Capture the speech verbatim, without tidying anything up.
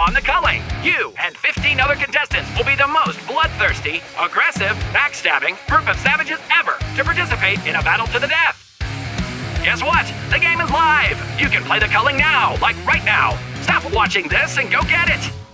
on the Culling. You and fifteen other contestants will be the most bloodthirsty, aggressive, backstabbing group of savages ever to participate in a battle to the death. Guess what? The game is live! You can play the Culling now, like right now. Stop watching this and go get it!